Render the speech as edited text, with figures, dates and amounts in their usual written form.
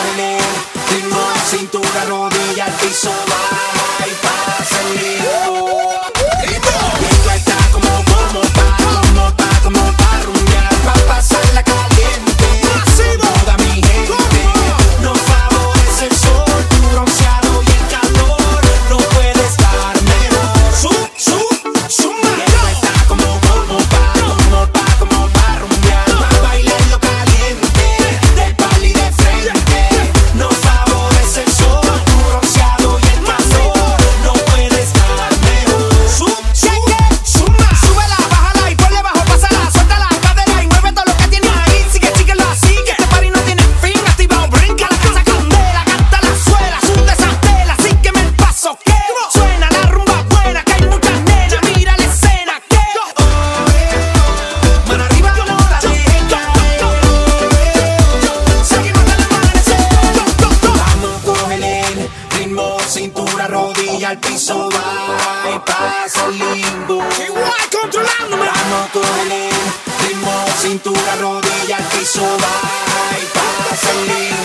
cógele, ritmo, cintura, rodilla, al piso, va y pasa el ritmo. Y esto está como pa' rumbear, pa' pasarla caliente. Toda mi gente, nos favorece el sol, tu bronceado y el calor, no puede estar mejor. Y esto está como pa' rumbear, pa' bailarlo caliente, del pali de frente. Nos favorece el sol, tu bronceado y el calor, no puede estar mejor. Súbela, bájala y ponle bajo, pásala, suelta la cadera y mueve todo lo que tienes ahí. Síguelo así, que este party no tiene fin. Activado, brinca la casa candela, canta la suela, sube esa tela, sígueme el paso que suena la rumba buena, que hay muchas nenas, mira la escena que mano arriba no la dejen caer. Seguimos hasta el amanecer. Vamos, cógele, ritmo, cintura, rodilla, al piso, va y pasa el limbo. Igual controlándome. Vamos, cógele, ritmo, cintura, rodilla, al piso, va y pasa el limbo.